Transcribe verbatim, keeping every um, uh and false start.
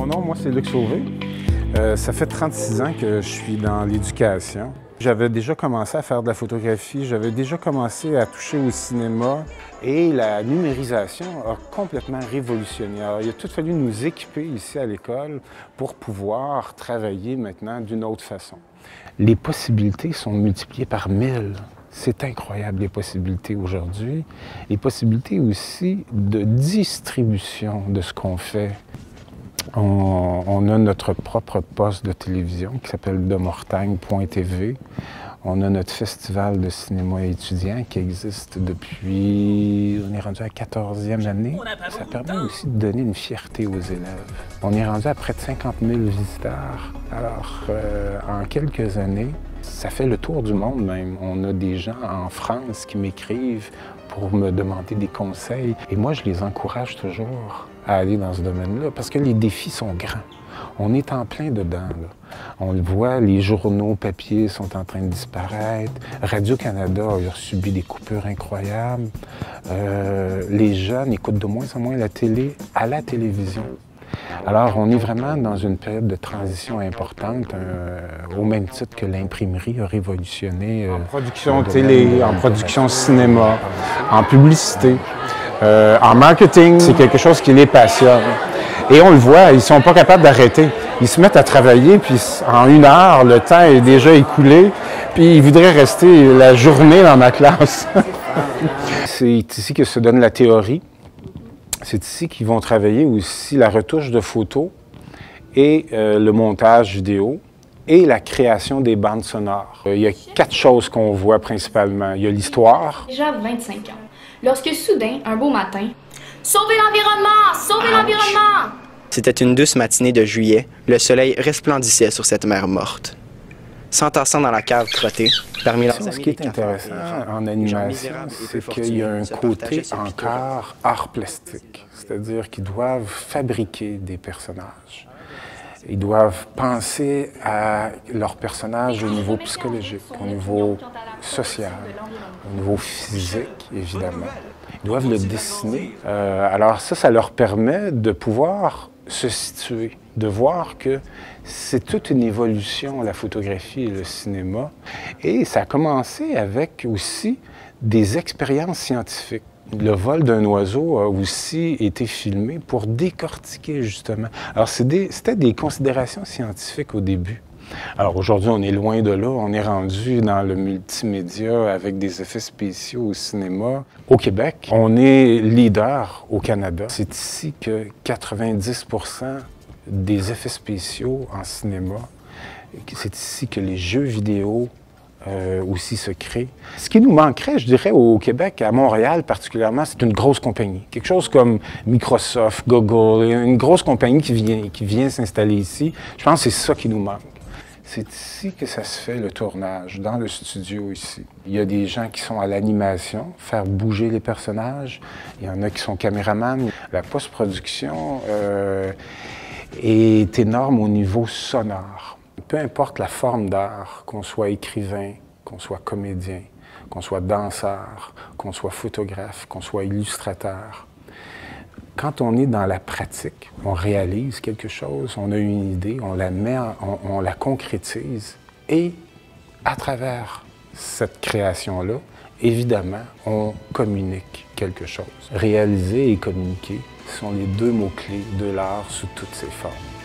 nom, moi, c'est Luc Sauvé. Euh, ça fait trente-six ans que je suis dans l'éducation. J'avais déjà commencé à faire de la photographie, j'avais déjà commencé à toucher au cinéma et la numérisation a complètement révolutionné. Alors, il a tout fallu nous équiper ici à l'école pour pouvoir travailler maintenant d'une autre façon. Les possibilités sont multipliées par mille. C'est incroyable, les possibilités aujourd'hui. Les possibilités aussi de distribution de ce qu'on fait. On, on a notre propre poste de télévision qui s'appelle demortagne point T V. On a notre festival de cinéma étudiant qui existe depuis... On est rendu à la quatorzième année. Ça permet aussi de donner une fierté aux élèves. On est rendu à près de cinquante mille visiteurs. Alors, euh, en quelques années, ça fait le tour du monde même. On a des gens en France qui m'écrivent pour me demander des conseils. Et moi, je les encourage toujours à aller dans ce domaine-là parce que les défis sont grands. On est en plein dedans, là. On le voit, les journaux papier sont en train de disparaître. Radio-Canada a subi des coupures incroyables. Euh, les jeunes écoutent de moins en moins la télé à la télévision. Alors, on est vraiment dans une période de transition importante, euh, au même titre que l'imprimerie a révolutionné. Euh, en production télé, en production cinéma, en publicité, euh, en marketing. C'est quelque chose qui les passionne. Et on le voit, ils ne sont pas capables d'arrêter. Ils se mettent à travailler, puis en une heure, le temps est déjà écoulé, puis ils voudraient rester la journée dans ma classe. C'est ici que se donne la théorie. C'est ici qu'ils vont travailler aussi la retouche de photos et euh, le montage vidéo et la création des bandes sonores. Euh, il y a quatre choses qu'on voit principalement. Il y a l'histoire. Déjà vingt-cinq ans, lorsque soudain, un beau matin, sauvez l'environnement! Sauvez l'environnement! C'était une douce matinée de juillet. Le soleil resplendissait sur cette mer morte. S'entassant dans la cave crottée, parmi leurs amis, ce qui est intéressant en animation, c'est qu'il y a un côté encore art plastique. C'est-à-dire qu'ils doivent fabriquer des personnages. Ils doivent penser à leurs personnages au niveau psychologique, au niveau social, au niveau physique, évidemment. Ils doivent le dessiner. Euh, alors ça, ça leur permet de pouvoir se situer, de voir que c'est toute une évolution, la photographie et le cinéma. Et ça a commencé avec aussi des expériences scientifiques. Le vol d'un oiseau a aussi été filmé pour décortiquer, justement. Alors, c'était des, des considérations scientifiques au début. Alors, aujourd'hui, on est loin de là. On est rendu dans le multimédia avec des effets spéciaux au cinéma. Au Québec, on est leader au Canada. C'est ici que quatre-vingt-dix pour cent des effets spéciaux en cinéma, c'est ici que les jeux vidéo euh, aussi se créent. Ce qui nous manquerait, je dirais, au Québec, à Montréal particulièrement, c'est une grosse compagnie. Quelque chose comme Microsoft, Google, une grosse compagnie qui vient, qui vient s'installer ici. Je pense que c'est ça qui nous manque. C'est ici que ça se fait, le tournage, dans le studio ici. Il y a des gens qui sont à l'animation, faire bouger les personnages. Il y en a qui sont caméramans. La post-production euh, est énorme au niveau sonore. Peu importe la forme d'art, qu'on soit écrivain, qu'on soit comédien, qu'on soit danseur, qu'on soit photographe, qu'on soit illustrateur, quand on est dans la pratique, on réalise quelque chose, on a une idée, on la met, on, on la concrétise et à travers cette création-là, évidemment, on communique quelque chose. Réaliser et communiquer sont les deux mots-clés de l'art sous toutes ses formes.